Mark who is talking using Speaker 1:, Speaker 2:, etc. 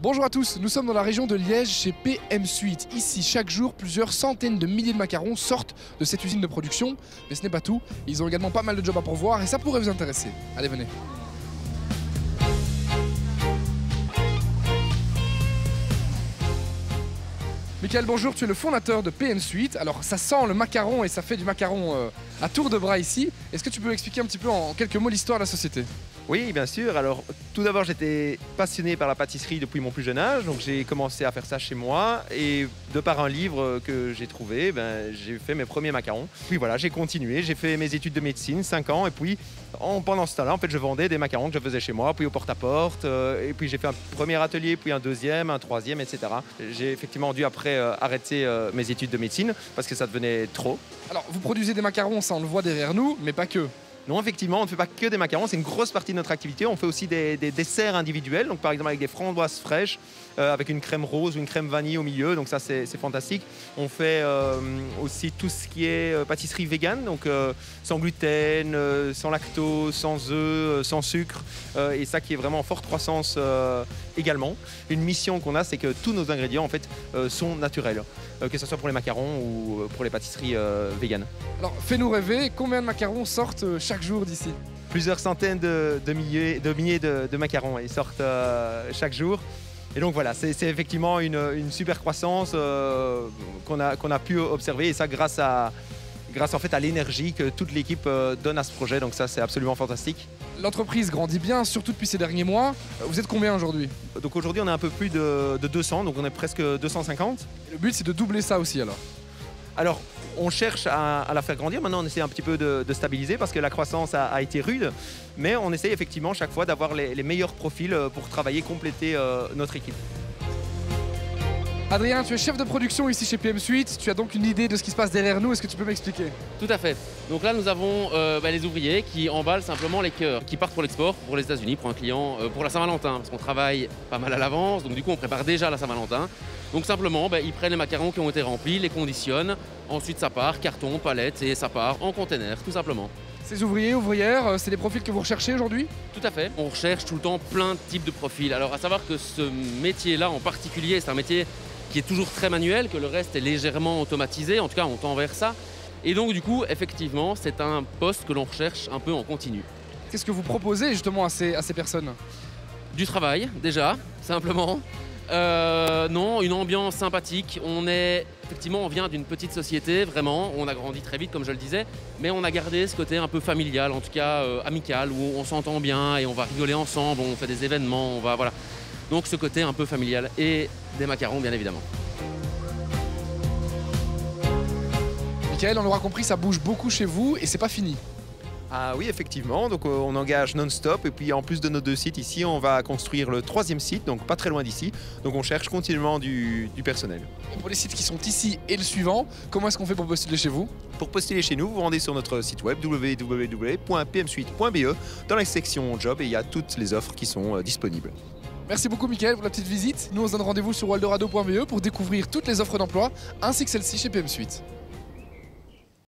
Speaker 1: Bonjour à tous, nous sommes dans la région de Liège chez PM Suite. Ici, chaque jour, plusieurs centaines de milliers de macarons sortent de cette usine de production. Mais ce n'est pas tout, ils ont également pas mal de jobs à pourvoir et ça pourrait vous intéresser. Allez, venez. Michael, bonjour, tu es le fondateur de PM Suite. Alors, ça sent le macaron et ça fait du macaron à tour de bras ici. Est-ce que tu peux expliquer un petit peu en quelques mots l'histoire de la société ?
Speaker 2: Oui, bien sûr. Alors, tout d'abord, j'étais passionné par la pâtisserie depuis mon plus jeune âge. Donc, j'ai commencé à faire ça chez moi. Et de par un livre que j'ai trouvé, j'ai fait mes premiers macarons. Puis voilà, j'ai continué. J'ai fait mes études de médecine, 5 ans. Et puis, pendant ce temps-là, en fait, je vendais des macarons que je faisais chez moi, puis au porte-à-porte. Et puis, j'ai fait un premier atelier, puis un deuxième, un troisième, etc. J'ai effectivement dû après arrêter mes études de médecine parce que ça devenait trop.
Speaker 1: Alors, vous produisez des macarons, ça on le voit derrière nous, mais pas que.
Speaker 2: Non, effectivement, on ne fait pas que des macarons, c'est une grosse partie de notre activité. On fait aussi des desserts individuels, donc par exemple avec des framboises fraîches, avec une crème rose ou une crème vanille au milieu, donc ça c'est fantastique. On fait aussi tout ce qui est pâtisserie vegan, donc sans gluten, sans lactose, sans œufs, sans sucre, et ça qui est vraiment en forte croissance également. Une mission qu'on a, c'est que tous nos ingrédients en fait sont naturels, que ce soit pour les macarons ou pour les pâtisseries vegan.
Speaker 1: Alors, fais-nous rêver, combien de macarons sortent chaque jour d'ici ?
Speaker 2: Plusieurs centaines de milliers de macarons, ils sortent chaque jour. Et donc voilà, c'est effectivement une super croissance qu'on a pu observer, et ça grâce en fait à l'énergie que toute l'équipe donne à ce projet, donc ça c'est absolument fantastique.
Speaker 1: L'entreprise grandit bien, surtout depuis ces derniers mois. Vous êtes combien aujourd'hui ?
Speaker 2: Donc aujourd'hui on est un peu plus de 200, donc on est presque 250.
Speaker 1: Et le but c'est de doubler ça aussi alors ?
Speaker 2: Alors, on cherche à la faire grandir. Maintenant, on essaie un petit peu de stabiliser parce que la croissance a été rude. Mais on essaie effectivement chaque fois d'avoir les meilleurs profils pour travailler, compléter notre équipe.
Speaker 1: Adrien, tu es chef de production ici chez PM Suite. Tu as donc une idée de ce qui se passe derrière nous. Est-ce que tu peux m'expliquer ?
Speaker 3: Tout à fait. Donc là, nous avons les ouvriers qui emballent simplement les cœurs, qui partent pour l'export, pour les États-Unis, pour un client, pour la Saint-Valentin, parce qu'on travaille pas mal à l'avance. Donc du coup, on prépare déjà la Saint-Valentin. Donc simplement, ils prennent les macarons qui ont été remplis, les conditionnent. Ensuite, ça part, carton, palette, et ça part en container, tout simplement.
Speaker 1: Ces ouvriers, ouvrières, c'est des profils que vous recherchez aujourd'hui ?
Speaker 3: Tout à fait. On recherche tout le temps plein de types de profils. Alors à savoir que ce métier-là en particulier, c'est un métier qui est toujours très manuel, que le reste est légèrement automatisé. En tout cas, on tend vers ça. Et donc du coup, effectivement, c'est un poste que l'on recherche un peu en continu.
Speaker 1: Qu'est-ce que vous proposez justement à ces personnes ?
Speaker 3: Du travail, déjà, simplement. Non, une ambiance sympathique. On vient d'une petite société, vraiment. On a grandi très vite, comme je le disais, mais on a gardé ce côté un peu familial, en tout cas amical, où on s'entend bien et on va rigoler ensemble, on fait des événements, voilà. Donc ce côté un peu familial et des macarons, bien évidemment.
Speaker 1: Michael, on l'aura compris, ça bouge beaucoup chez vous et c'est pas fini.
Speaker 2: Ah oui, effectivement, donc on engage non-stop, et puis en plus de nos 2 sites ici, on va construire le 3e site, donc pas très loin d'ici. Donc on cherche continuellement du personnel.
Speaker 1: Et pour les sites qui sont ici et le suivant, comment est-ce qu'on fait pour postuler chez vous ?
Speaker 2: Pour postuler chez nous, vous rendez sur notre site web www.pmsuite.be. Dans la section job, et il y a toutes les offres qui sont disponibles.
Speaker 1: Merci beaucoup Michael pour la petite visite. Nous on se donne rendez-vous sur waldorado.be pour découvrir toutes les offres d'emploi ainsi que celle-ci chez PM Suite.